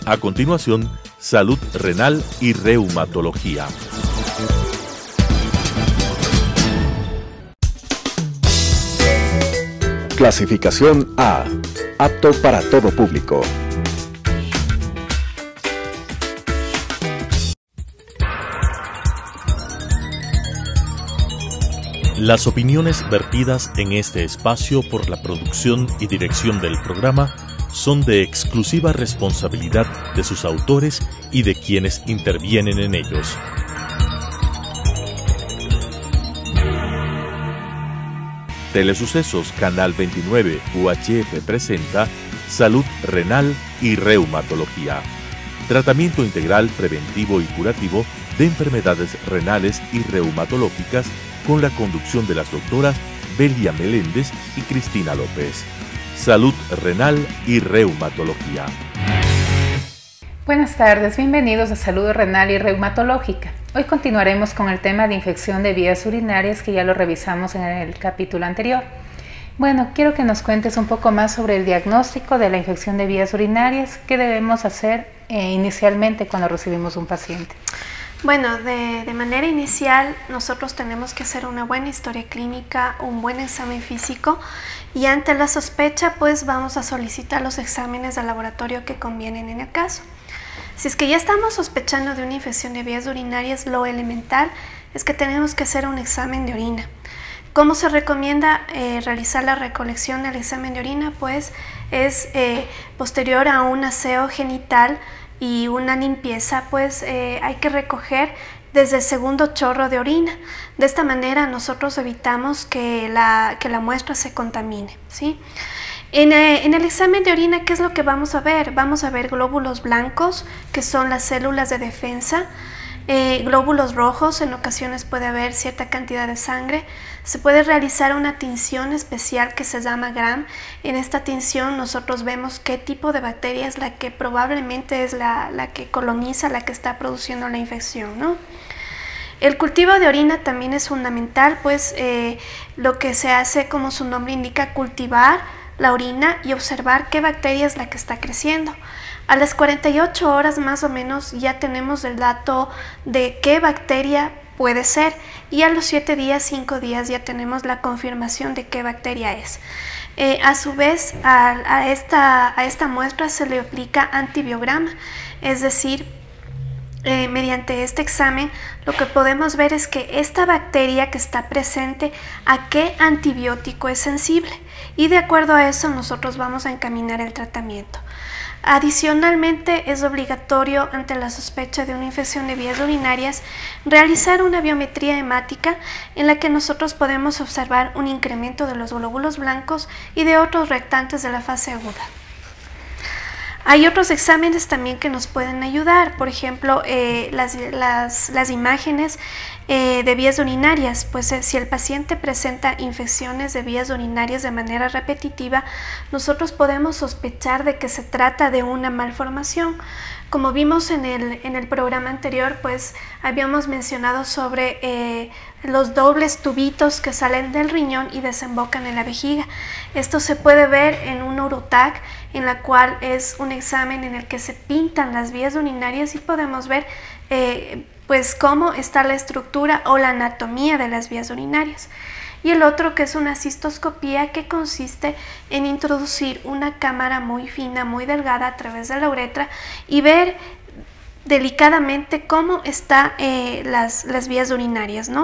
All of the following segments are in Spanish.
A continuación, salud renal y reumatología. Clasificación A. Apto para todo público. Las opiniones vertidas en este espacio por la producción y dirección del programa son de exclusiva responsabilidad de sus autores y de quienes intervienen en ellos. Telesucesos Canal 29 UHF presenta Salud Renal y Reumatología. Tratamiento integral preventivo y curativo de enfermedades renales y reumatológicas con la conducción de las doctoras Belia Meléndez y Cristina López. Salud renal y reumatología. Buenas tardes, bienvenidos a Salud Renal y Reumatológica. Hoy continuaremos con el tema de infección de vías urinarias que ya lo revisamos en el capítulo anterior. Bueno, quiero que nos cuentes un poco más sobre el diagnóstico de la infección de vías urinarias. ¿Qué debemos hacer inicialmente cuando recibimos un paciente? Bueno, de manera inicial nosotros tenemos que hacer una buena historia clínica, un buen examen físico y ante la sospecha pues vamos a solicitar los exámenes de laboratorio que convienen en el caso. Si es que ya estamos sospechando de una infección de vías urinarias, lo elemental es que tenemos que hacer un examen de orina. ¿Cómo se recomienda realizar la recolección del examen de orina? Pues es posterior a un aseo genital y una limpieza, pues hay que recoger desde el segundo chorro de orina. De esta manera nosotros evitamos que la muestra se contamine, ¿sí? En el examen de orina, ¿qué es lo que vamos a ver? Vamos a ver glóbulos blancos, que son las células de defensa, glóbulos rojos, en ocasiones puede haber cierta cantidad de sangre. Se puede realizar una tinción especial que se llama Gram. En esta tinción nosotros vemos qué tipo de bacteria es la que probablemente es la que coloniza, la que está produciendo la infección, ¿no? El cultivo de orina también es fundamental, pues lo que se hace, como su nombre indica, cultivar la orina y observar qué bacteria es la que está creciendo. A las 48 horas más o menos ya tenemos el dato de qué bacteria puede ser y a los 7 días, 5 días ya tenemos la confirmación de qué bacteria es. A su vez a esta muestra se le aplica antibiograma, es decir, mediante este examen lo que podemos ver es que esta bacteria que está presente a qué antibiótico es sensible y de acuerdo a eso nosotros vamos a encaminar el tratamiento. Adicionalmente, es obligatorio ante la sospecha de una infección de vías urinarias realizar una biometría hemática en la que nosotros podemos observar un incremento de los glóbulos blancos y de otros reactantes de la fase aguda. Hay otros exámenes también que nos pueden ayudar, por ejemplo, las imágenes de vías urinarias, pues si el paciente presenta infecciones de vías urinarias de manera repetitiva, nosotros podemos sospechar de que se trata de una malformación. Como vimos en el programa anterior, pues habíamos mencionado sobre los dobles tubitos que salen del riñón y desembocan en la vejiga. Esto se puede ver en un UroTac, en la cual es un examen en el que se pintan las vías urinarias y podemos ver pues cómo está la estructura o la anatomía de las vías urinarias. Y el otro que es una cistoscopía, que consiste en introducir una cámara muy fina, muy delgada a través de la uretra y ver delicadamente cómo están las vías urinarias, ¿no?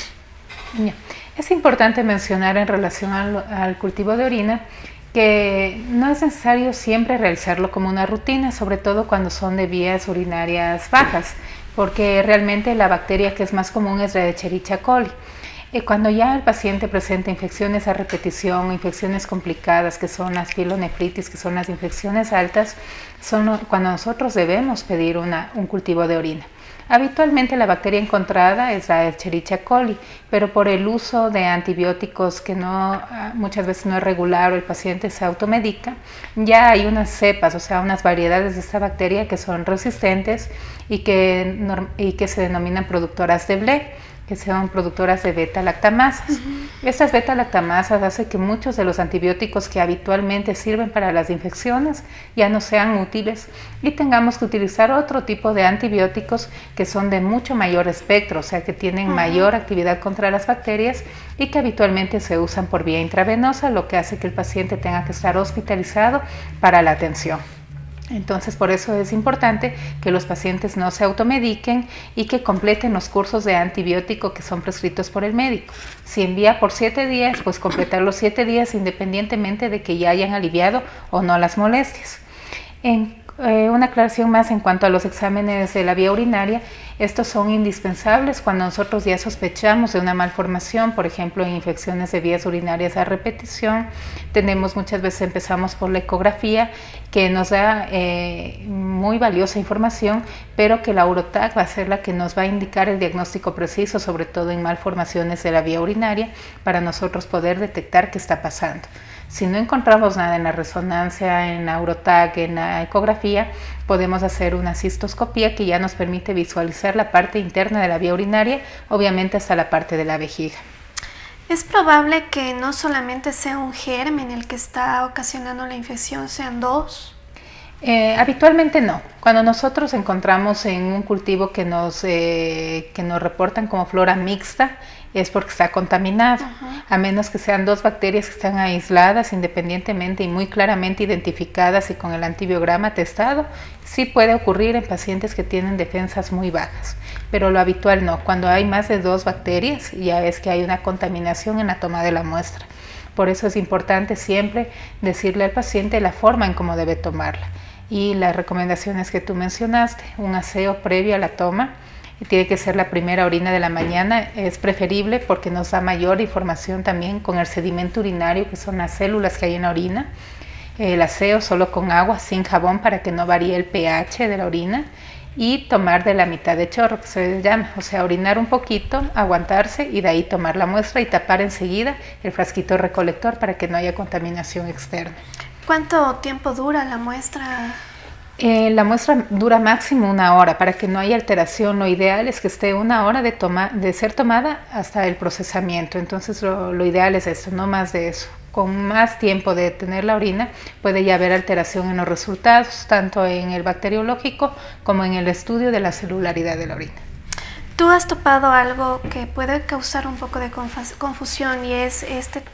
Es importante mencionar en relación al cultivo de orina que no es necesario siempre realizarlo como una rutina, sobre todo cuando son de vías urinarias bajas, porque realmente la bacteria que es más común es la Escherichia coli. Cuando ya el paciente presenta infecciones a repetición, infecciones complicadas que son las pielonefritis, que son las infecciones altas, son cuando nosotros debemos pedir un cultivo de orina. Habitualmente la bacteria encontrada es la Escherichia coli, pero por el uso de antibióticos que muchas veces no es regular o el paciente se automedica, ya hay unas cepas, o sea, unas variedades de esta bacteria que son resistentes y que se denominan productoras de Blé. que son productoras de beta-lactamasas. Estas beta-lactamasas hacen que muchos de los antibióticos que habitualmente sirven para las infecciones ya no sean útiles y tengamos que utilizar otro tipo de antibióticos que son de mucho mayor espectro, o sea que tienen mayor actividad contra las bacterias y que habitualmente se usan por vía intravenosa, lo que hace que el paciente tenga que estar hospitalizado para la atención. Entonces, por eso es importante que los pacientes no se automediquen y que completen los cursos de antibiótico que son prescritos por el médico. Si envía por 7 días, pues completar los 7 días independientemente de que ya hayan aliviado o no las molestias. Una aclaración más en cuanto a los exámenes de la vía urinaria. Estos son indispensables cuando nosotros ya sospechamos de una malformación, por ejemplo, en infecciones de vías urinarias a repetición. Muchas veces empezamos por la ecografía, que nos da muy valiosa información, pero que la UroTac va a ser la que nos va a indicar el diagnóstico preciso, sobre todo en malformaciones de la vía urinaria, para nosotros poder detectar qué está pasando. Si no encontramos nada en la resonancia, en la UroTac, en la ecografía, podemos hacer una cistoscopía que ya nos permite visualizar la parte interna de la vía urinaria, obviamente hasta la parte de la vejiga. ¿Es probable que no solamente sea un germen el que está ocasionando la infección, sean dos? Habitualmente no. Cuando nosotros encontramos en un cultivo que nos reportan como flora mixta, es porque está contaminado, a menos que sean dos bacterias que están aisladas independientemente y muy claramente identificadas y con el antibiograma testado. Sí puede ocurrir en pacientes que tienen defensas muy bajas, pero lo habitual no. Cuando hay más de 2 bacterias, ya es que hay una contaminación en la toma de la muestra. Por eso es importante siempre decirle al paciente la forma en cómo debe tomarla. Y las recomendaciones que tú mencionaste, un aseo previo a la toma, tiene que ser la primera orina de la mañana, es preferible porque nos da mayor información también con el sedimento urinario, que son las células que hay en la orina. El aseo solo con agua, sin jabón, para que no varíe el pH de la orina, y tomar de la mitad de chorro, que se llama, o sea, orinar un poquito, aguantarse y de ahí tomar la muestra y tapar enseguida el frasquito recolector para que no haya contaminación externa. ¿Cuánto tiempo dura la muestra? La muestra dura máximo 1 hora para que no haya alteración. Lo ideal es que esté 1 hora de ser tomada hasta el procesamiento. Entonces lo ideal es esto, no más de eso. Con más tiempo de tener la orina puede ya haber alteración en los resultados, tanto en el bacteriológico como en el estudio de la celularidad de la orina. ¿Tú has topado algo que puede causar un poco de confusión y es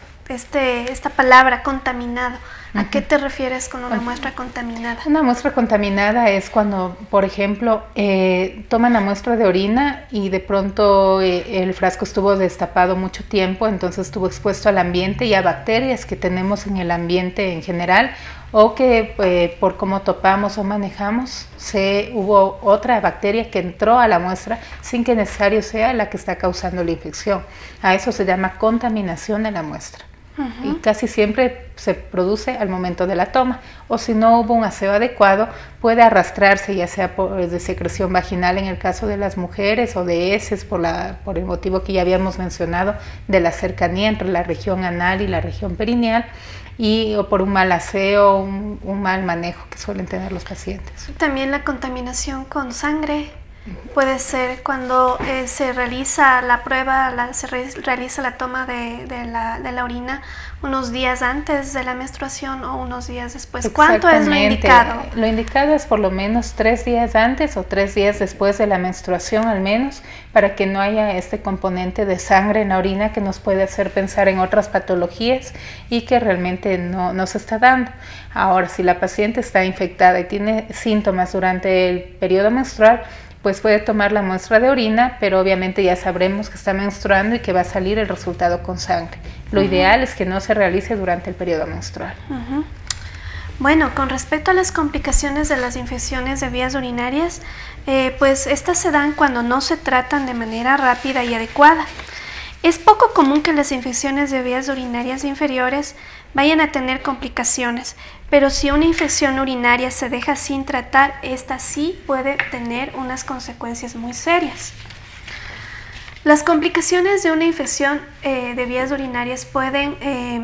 esta palabra contaminado? ¿A qué te refieres con una muestra contaminada? Una muestra contaminada es cuando, por ejemplo, toman la muestra de orina y de pronto el frasco estuvo destapado mucho tiempo, entonces estuvo expuesto al ambiente y a bacterias que tenemos en el ambiente en general, o que por cómo topamos o manejamos, hubo otra bacteria que entró a la muestra sin que necesario sea la que está causando la infección. A eso se llama contaminación de la muestra. Y casi siempre se produce al momento de la toma, o si no hubo un aseo adecuado, puede arrastrarse, ya sea de secreción vaginal en el caso de las mujeres, o de heces por el motivo que ya habíamos mencionado de la cercanía entre la región anal y la región perineal, o por un mal aseo, un mal manejo que suelen tener los pacientes. También la contaminación con sangre. Puede ser cuando se realiza la prueba, realiza la toma de la orina unos días antes de la menstruación o unos días después. ¿Cuánto es lo indicado? Lo indicado es por lo menos 3 días antes o 3 días después de la menstruación al menos, para que no haya este componente de sangre en la orina que nos puede hacer pensar en otras patologías y que realmente no se está dando. Ahora, si la paciente está infectada y tiene síntomas durante el periodo menstrual, pues puede tomar la muestra de orina, pero obviamente ya sabremos que está menstruando y que va a salir el resultado con sangre. Lo ideal es que no se realice durante el periodo menstrual. Bueno, con respecto a las complicaciones de las infecciones de vías urinarias, pues estas se dan cuando no se tratan de manera rápida y adecuada. Es poco común que las infecciones de vías urinarias inferiores vayan a tener complicaciones, pero si una infección urinaria se deja sin tratar, esta sí puede tener unas consecuencias muy serias. Las complicaciones de una infección de vías urinarias pueden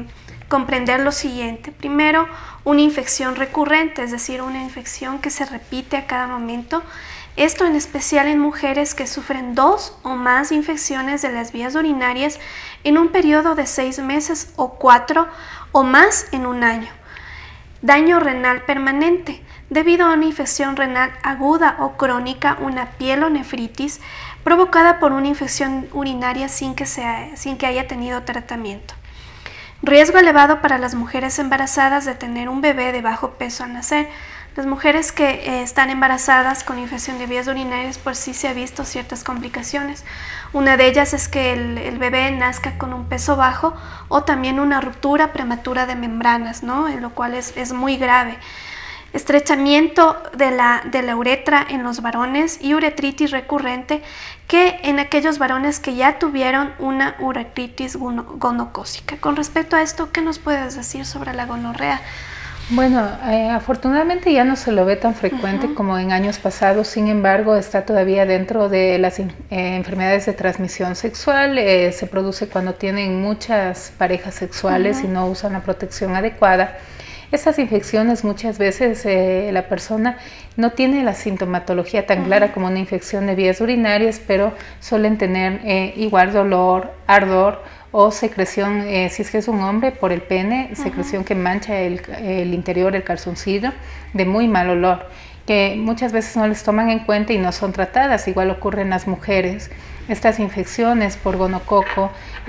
comprender lo siguiente. Primero, una infección recurrente, es decir, una infección que se repite a cada momento. Esto en especial en mujeres que sufren 2 o más infecciones de las vías urinarias en un periodo de 6 meses o 4 o más en un año. Daño renal permanente. Debido a una infección renal aguda o crónica, una pielonefritis provocada por una infección urinaria sin que haya tenido tratamiento. Riesgo elevado para las mujeres embarazadas de tener un bebé de bajo peso al nacer. Las mujeres que están embarazadas con infección de vías urinarias, pues sí se ha visto ciertas complicaciones. Una de ellas es que el bebé nazca con un peso bajo o también una ruptura prematura de membranas, ¿no? En lo cual es muy grave. Estrechamiento de la uretra en los varones y uretritis recurrente que en aquellos varones que ya tuvieron una uretritis gonocócica. Con respecto a esto, ¿qué nos puedes decir sobre la gonorrea? Bueno, afortunadamente ya no se lo ve tan frecuente como en años pasados, sin embargo está todavía dentro de las enfermedades de transmisión sexual. Se produce cuando tienen muchas parejas sexuales y no usan la protección adecuada. Estas infecciones muchas veces la persona no tiene la sintomatología tan clara como una infección de vías urinarias, pero suelen tener igual dolor, ardor o secreción, si es que es un hombre, por el pene, secreción que mancha el interior, el calzoncillo, de muy mal olor, que muchas veces no les toman en cuenta y no son tratadas. Igual ocurre en las mujeres. Estas infecciones por gonococo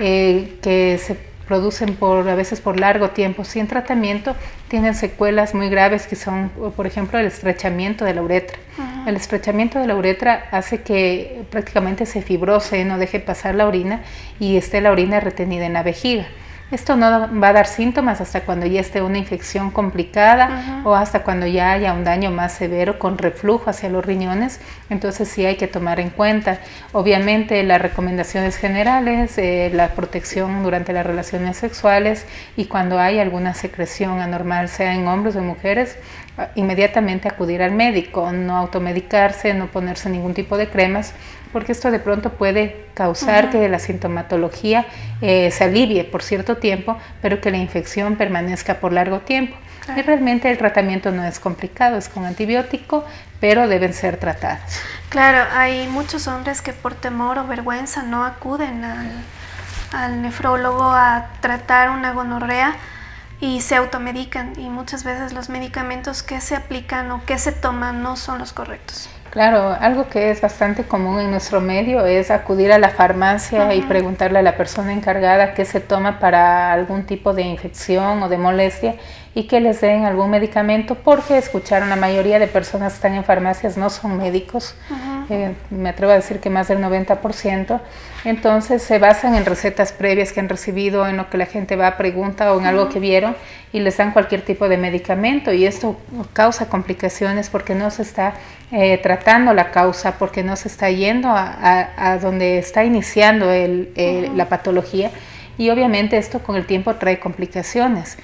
que se producen a veces por largo tiempo sin tratamiento, tienen secuelas muy graves que son, por ejemplo, el estrechamiento de la uretra. El estrechamiento de la uretra hace que prácticamente se fibrose, no deje pasar la orina y esté la orina retenida en la vejiga. Esto no va a dar síntomas hasta cuando ya esté una infección complicada o hasta cuando ya haya un daño más severo con reflujo hacia los riñones. Entonces sí hay que tomar en cuenta, obviamente, las recomendaciones generales, la protección durante las relaciones sexuales, y cuando hay alguna secreción anormal, sea en hombres o en mujeres, inmediatamente acudir al médico, no automedicarse, no ponerse ningún tipo de cremas, porque esto de pronto puede causar que la sintomatología se alivie por cierto tiempo, pero que la infección permanezca por largo tiempo. Claro. Y realmente el tratamiento no es complicado, es con antibiótico, pero deben ser tratados. Claro, hay muchos hombres que por temor o vergüenza no acuden al nefrólogo a tratar una gonorrea y se automedican, y muchas veces los medicamentos que se aplican o que se toman no son los correctos. Claro, algo que es bastante común en nuestro medio es acudir a la farmacia y preguntarle a la persona encargada qué se toma para algún tipo de infección o de molestia y que les den algún medicamento, porque escucharon, la mayoría de personas que están en farmacias no son médicos, me atrevo a decir que más del 90%, entonces se basan en recetas previas que han recibido, en lo que la gente va a pregunta o en algo que vieron, y les dan cualquier tipo de medicamento, y esto causa complicaciones porque no se está tratando la causa, porque no se está yendo a donde está iniciando la patología, y obviamente esto con el tiempo trae complicaciones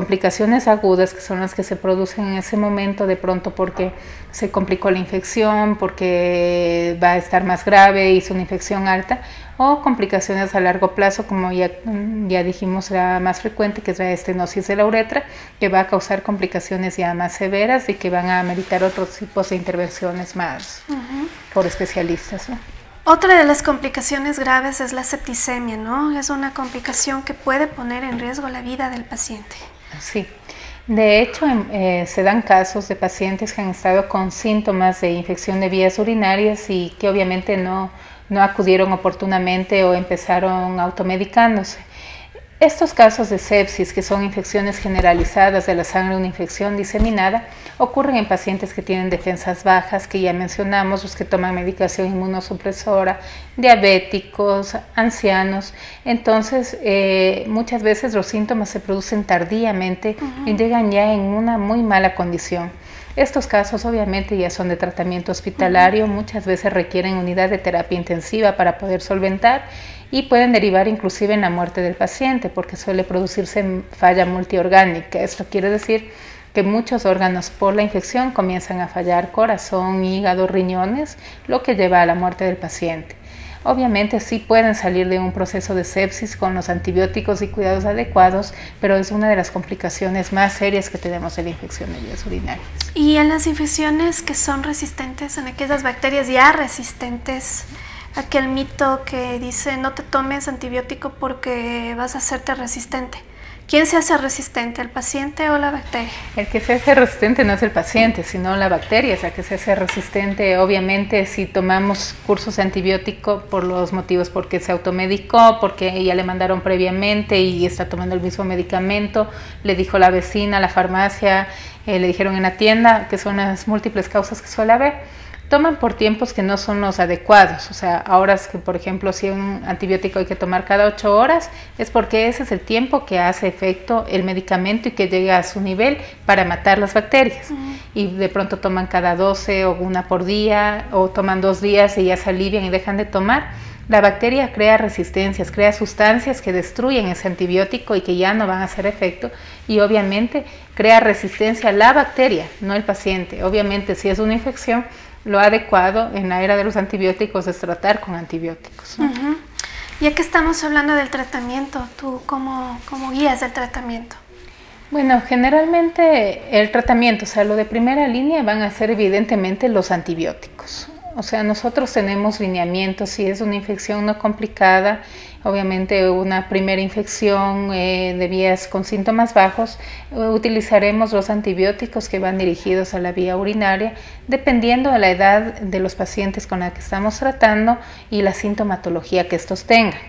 agudas, que son las que se producen en ese momento de pronto porque se complicó la infección, porque va a estar más grave, hizo una infección alta, o complicaciones a largo plazo, como ya dijimos, la más frecuente, que es la estenosis de la uretra, que va a causar complicaciones ya más severas y que van a ameritar otros tipos de intervenciones más por especialistas, ¿no? Otra de las complicaciones graves es la septicemia, ¿no? Es una complicación que puede poner en riesgo la vida del paciente. Sí, de hecho se dan casos de pacientes que han estado con síntomas de infección de vías urinarias y que obviamente no acudieron oportunamente o empezaron automedicándose. Estos casos de sepsis, que son infecciones generalizadas de la sangre, una infección diseminada, ocurren en pacientes que tienen defensas bajas, que ya mencionamos, los que toman medicación inmunosupresora, diabéticos, ancianos. Entonces, muchas veces los síntomas se producen tardíamente y llegan ya en una muy mala condición. Estos casos obviamente ya son de tratamiento hospitalario, muchas veces requieren unidad de terapia intensiva para poder solventar, y pueden derivar inclusive en la muerte del paciente, porque suele producirse falla multiorgánica. Esto quiere decir que muchos órganos por la infección comienzan a fallar: corazón, hígado, riñones, lo que lleva a la muerte del paciente. Obviamente sí pueden salir de un proceso de sepsis con los antibióticos y cuidados adecuados, pero es una de las complicaciones más serias que tenemos en la infección de vías urinarias. Y en las infecciones que son resistentes, en aquellas bacterias ya resistentes, aquel mito que dice no te tomes antibiótico porque vas a hacerte resistente. ¿Quién se hace resistente, el paciente o la bacteria? El que se hace resistente no es el paciente, sino la bacteria es la que se hace resistente. Obviamente, si tomamos cursos de antibiótico por los motivos porque se automedicó, porque ya le mandaron previamente y está tomando el mismo medicamento, le dijo la vecina, la farmacia, le dijeron en la tienda, que son las múltiples causas que suele haber, toman por tiempos que no son los adecuados. O sea, ahora es que, por ejemplo, si un antibiótico hay que tomar cada 8 horas, es porque ese es el tiempo que hace efecto el medicamento y que llega a su nivel para matar las bacterias. Y de pronto toman cada 12 o una por día, o toman 2 días y ya se alivian y dejan de tomar. La bacteria crea resistencias, crea sustancias que destruyen ese antibiótico y que ya no van a hacer efecto, y obviamente crea resistencia a la bacteria, no el paciente. Obviamente, si es una infección, lo adecuado en la era de los antibióticos es tratar con antibióticos, ¿no? Ya que estamos hablando del tratamiento, ¿tú cómo guías el tratamiento? Bueno, generalmente el tratamiento, o sea, lo de primera línea van a ser evidentemente los antibióticos. O sea, nosotros tenemos lineamientos. Si es una infección no complicada, obviamente una primera infección de vías con síntomas bajos, utilizaremos los antibióticos que van dirigidos a la vía urinaria, dependiendo de la edad de los pacientes con la que estamos tratando y la sintomatología que estos tengan.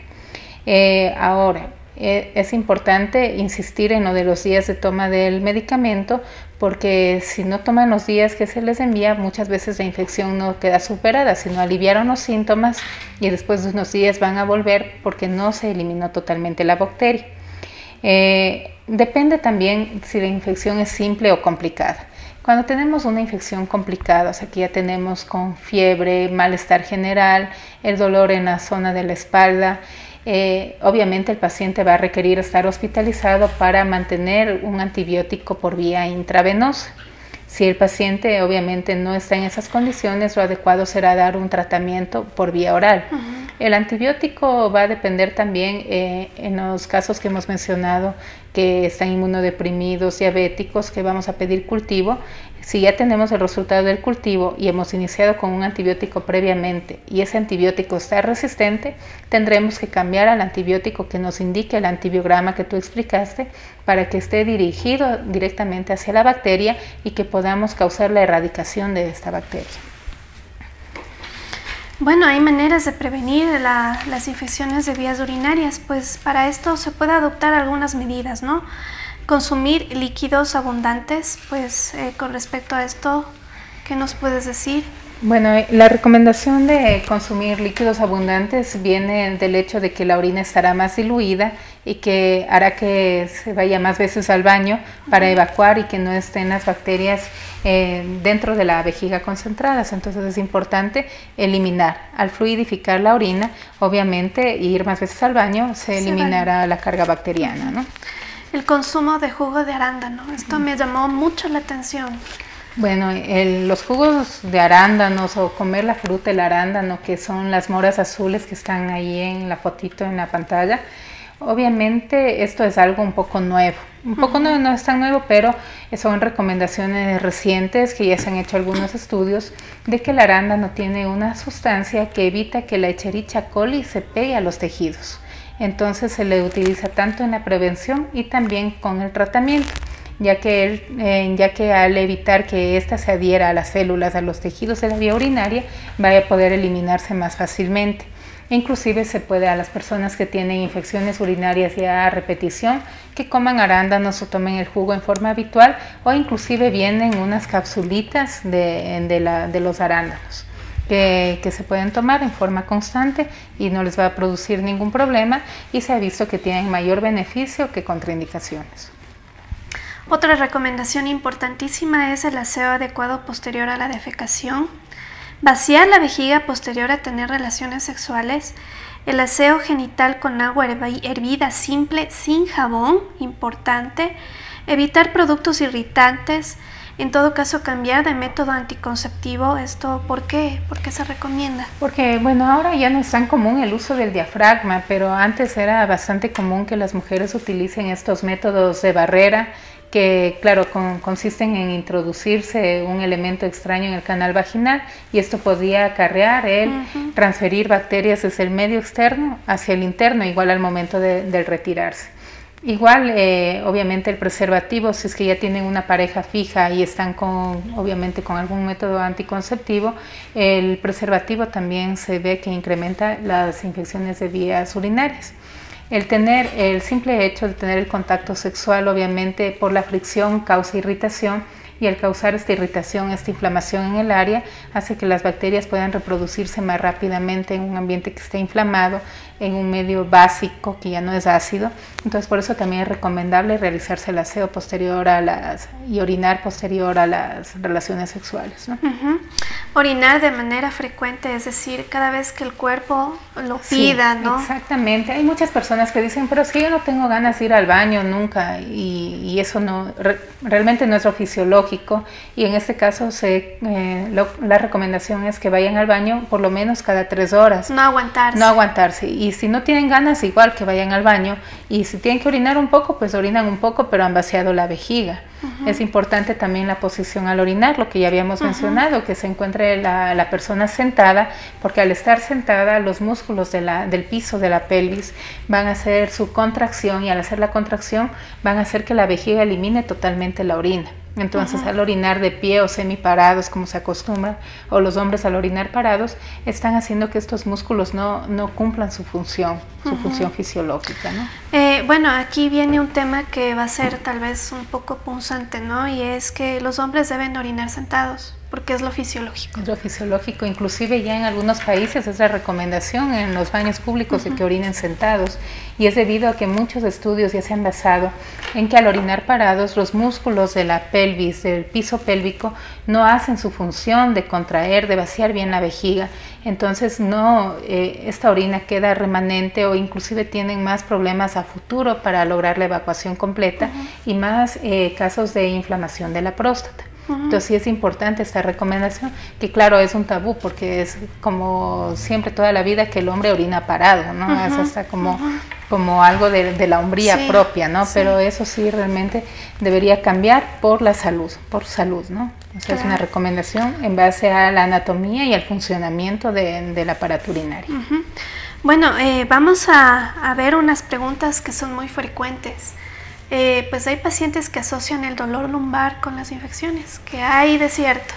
Ahora, es importante insistir en lo de los días de toma del medicamento, porque si no toman los días que se les envía, muchas veces la infección no queda superada, sino aliviaron los síntomas y después de unos días van a volver porque no se eliminó totalmente la bacteria. Depende también si la infección es simple o complicada. Cuando tenemos una infección complicada, o sea que ya tenemos con fiebre, malestar general, el dolor en la zona de la espalda, obviamente el paciente va a requerir estar hospitalizado para mantener un antibiótico por vía intravenosa. Si el paciente obviamente no está en esas condiciones, lo adecuado será dar un tratamiento por vía oral. El antibiótico va a depender también en los casos que hemos mencionado, que están inmunodeprimidos, diabéticos, que vamos a pedir cultivo. Si ya tenemos el resultado del cultivo y hemos iniciado con un antibiótico previamente y ese antibiótico está resistente, tendremos que cambiar al antibiótico que nos indique el antibiograma que tú explicaste, para que esté dirigido directamente hacia la bacteria y que podamos causar la erradicación de esta bacteria. Bueno, hay maneras de prevenir las infecciones de vías urinarias, pues para esto se puede adoptar algunas medidas, ¿no? Consumir líquidos abundantes, pues con respecto a esto, ¿qué nos puedes decir? Bueno, la recomendación de consumir líquidos abundantes viene del hecho de que la orina estará más diluida y que hará que se vaya más veces al baño para evacuar y que no estén las bacterias dentro de la vejiga concentradas. Entonces es importante eliminar. Al fluidificar la orina, obviamente, y ir más veces al baño, se eliminará la carga bacteriana, ¿no? El consumo de jugo de arándano, esto me llamó mucho la atención. Bueno, los jugos de arándanos o comer la fruta del arándano, que son las moras azules que están ahí en la fotito en la pantalla, obviamente esto es algo un poco nuevo. No es tan nuevo, pero son recomendaciones recientes que ya se han hecho algunos estudios de que el arándano tiene una sustancia que evita que la Escherichia coli se pegue a los tejidos. Entonces se le utiliza tanto en la prevención y también con el tratamiento, ya que al evitar que ésta se adhiera a las células, a los tejidos de la vía urinaria, va a poder eliminarse más fácilmente. Inclusive se puede, a las personas que tienen infecciones urinarias ya a repetición, que coman arándanos o tomen el jugo en forma habitual, o inclusive vienen unas capsulitas de los arándanos que se pueden tomar en forma constante y no les va a producir ningún problema, y se ha visto que tienen mayor beneficio que contraindicaciones. Otra recomendación importantísima es el aseo adecuado posterior a la defecación. Vaciar la vejiga posterior a tener relaciones sexuales. El aseo genital con agua hervida simple, sin jabón, importante. Evitar productos irritantes. En todo caso, cambiar de método anticonceptivo, ¿esto por qué? ¿Por qué se recomienda? Porque, bueno, ahora ya no es tan común el uso del diafragma, pero antes era bastante común que las mujeres utilicen estos métodos de barrera que, claro, consisten en introducirse un elemento extraño en el canal vaginal, y esto podría acarrear el transferir bacterias desde el medio externo hacia el interno, igual al momento del retirarse. Igual, obviamente el preservativo, si es que ya tienen una pareja fija y están obviamente con algún método anticonceptivo, el preservativo también se ve que incrementa las infecciones de vías urinarias. El simple hecho de tener el contacto sexual, obviamente por la fricción, causa irritación, y al causar esta irritación, esta inflamación en el área, hace que las bacterias puedan reproducirse más rápidamente en un ambiente que esté inflamado, en un medio básico que ya no es ácido. Entonces, por eso también es recomendable realizarse el aseo posterior y orinar posterior a las relaciones sexuales, ¿no? Orinar de manera frecuente, es decir, cada vez que el cuerpo lo pida, sí, ¿no? Exactamente. Hay muchas personas que dicen, pero es que yo no tengo ganas de ir al baño nunca, y eso realmente no es lo fisiológico, y en este caso la recomendación es que vayan al baño por lo menos cada 3 horas. No aguantarse. No aguantarse. Y si no tienen ganas, igual que vayan al baño, y si tienen que orinar un poco, pues orinan un poco, pero han vaciado la vejiga. Es importante también la posición al orinar, lo que ya habíamos mencionado, que se encuentre la persona sentada, porque al estar sentada los músculos del piso de la pelvis van a hacer su contracción, y al hacer la contracción van a hacer que la vejiga elimine totalmente la orina. Entonces, al orinar de pie o semiparados, como se acostumbra, o los hombres al orinar parados, están haciendo que estos músculos no cumplan su función fisiológica, ¿no? Bueno, aquí viene un tema que va a ser tal vez un poco punzante, ¿no? Y es que los hombres deben orinar sentados, porque es lo fisiológico. Es lo fisiológico, inclusive ya en algunos países es la recomendación en los baños públicos de que orinen sentados, y es debido a que muchos estudios ya se han basado en que al orinar parados los músculos de la pelvis, del piso pélvico, no hacen su función de contraer, de vaciar bien la vejiga. Entonces esta orina queda remanente, o inclusive tienen más problemas a futuro para lograr la evacuación completa, y más casos de inflamación de la próstata. Entonces sí es importante esta recomendación, que claro es un tabú, porque es como siempre toda la vida que el hombre orina parado, ¿no? Es hasta como algo de la hombría propia, ¿no? Sí. Pero eso sí realmente debería cambiar por salud, ¿no? O sea, es una recomendación en base a la anatomía y al funcionamiento del aparato urinario. Bueno, vamos a ver unas preguntas que son muy frecuentes. Pues hay pacientes que asocian el dolor lumbar con las infecciones. ¿Qué hay de cierto?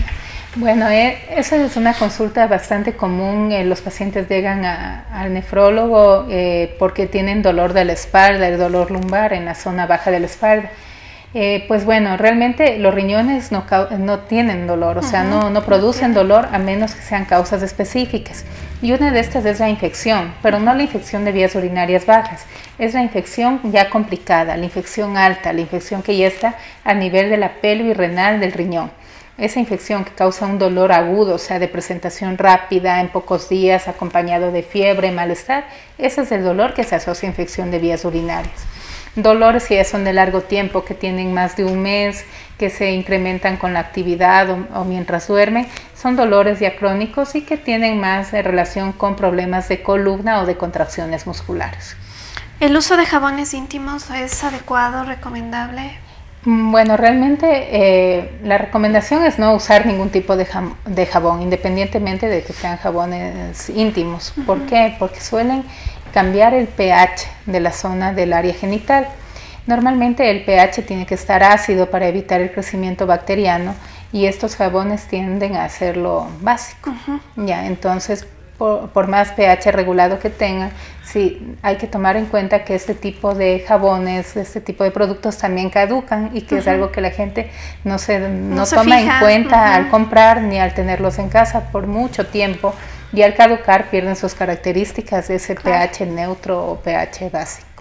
Bueno, esa es una consulta bastante común. Los pacientes llegan al nefrólogo porque tienen dolor de la espalda, el dolor lumbar en la zona baja de la espalda. Pues bueno, realmente los riñones no tienen dolor, o sea, no producen dolor a menos que sean causas específicas. Y una de estas es la infección, pero no la infección de vías urinarias bajas, es la infección ya complicada, la infección alta, la infección que ya está a nivel de la pelvis renal del riñón. Esa infección que causa un dolor agudo, o sea, de presentación rápida en pocos días, acompañado de fiebre, malestar, ese es el dolor que se asocia a infección de vías urinarias. Dolores que ya son de largo tiempo, que tienen más de un mes, que se incrementan con la actividad o mientras duermen, son dolores ya crónicos y que tienen más relación con problemas de columna o de contracciones musculares. ¿El uso de jabones íntimos es adecuado, recomendable? Bueno, realmente la recomendación es no usar ningún tipo de jabón, independientemente de que sean jabones íntimos. ¿Por qué? Porque suelen cambiar el pH de la zona del área genital. Normalmente el pH tiene que estar ácido para evitar el crecimiento bacteriano, y estos jabones tienden a hacerlo básico. Ya, entonces, por más pH regulado que tengan, sí hay que tomar en cuenta que este tipo de jabones, este tipo de productos también caducan, y que es algo que la gente no toma en cuenta al comprar ni al tenerlos en casa por mucho tiempo, y al caducar pierden sus características de ese pH neutro o pH básico.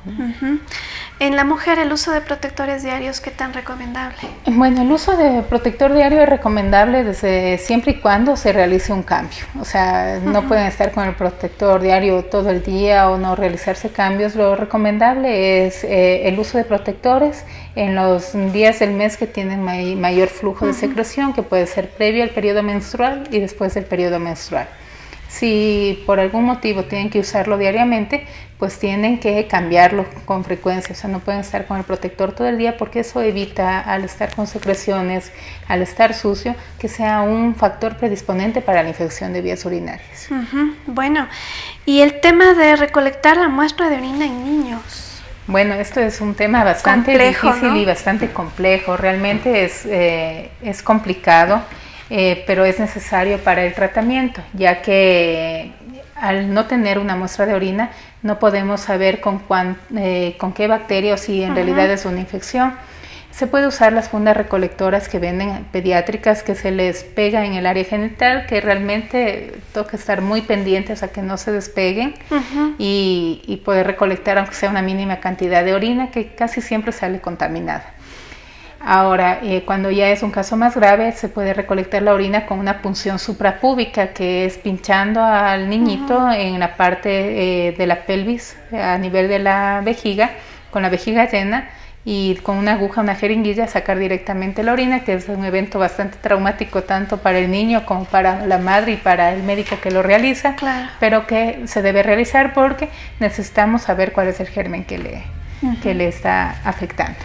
En la mujer, el uso de protectores diarios, ¿qué tan recomendable? Bueno, el uso de protector diario es recomendable desde siempre y cuando se realice un cambio. O sea, no pueden estar con el protector diario todo el día o no realizarse cambios. Lo recomendable es el uso de protectores en los días del mes que tienen mayor flujo de secreción, que puede ser previo al periodo menstrual y después del periodo menstrual. Si por algún motivo tienen que usarlo diariamente, pues tienen que cambiarlo con frecuencia. O sea, no pueden estar con el protector todo el día porque eso evita, al estar con secreciones, al estar sucio, que sea un factor predisponente para la infección de vías urinarias. Bueno, y el tema de recolectar la muestra de orina en niños. Bueno, esto es un tema bastante complejo, difícil, ¿no? Y bastante complejo. Realmente es complicado. Pero es necesario para el tratamiento, ya que al no tener una muestra de orina no podemos saber con qué bacteria o si en realidad es una infección. Se puede usar las fundas recolectoras que venden pediátricas, que se les pega en el área genital, que realmente toca estar muy pendientes a que no se despeguen y poder recolectar aunque sea una mínima cantidad de orina, que casi siempre sale contaminada. Ahora, cuando ya es un caso más grave, se puede recolectar la orina con una punción suprapúbica, que es pinchando al niñito en la parte de la pelvis, a nivel de la vejiga, con la vejiga llena, y con una aguja, una jeringuilla, sacar directamente la orina, que es un evento bastante traumático tanto para el niño como para la madre y para el médico que lo realiza, pero que se debe realizar porque necesitamos saber cuál es el germen que le está afectando.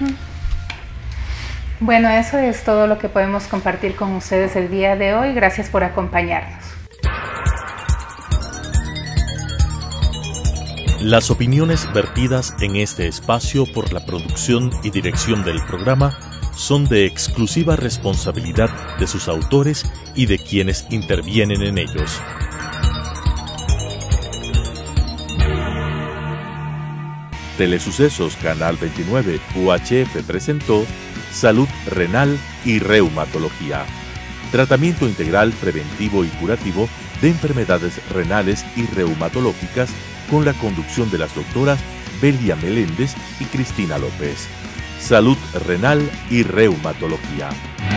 Bueno, eso es todo lo que podemos compartir con ustedes el día de hoy. Gracias por acompañarnos. Las opiniones vertidas en este espacio por la producción y dirección del programa son de exclusiva responsabilidad de sus autores y de quienes intervienen en ellos. Telesucesos Canal 29 UHF presentó Salud Renal y Reumatología. Tratamiento integral preventivo y curativo de enfermedades renales y reumatológicas con la conducción de las doctoras Belia Meléndez y Cristina López. Salud Renal y Reumatología.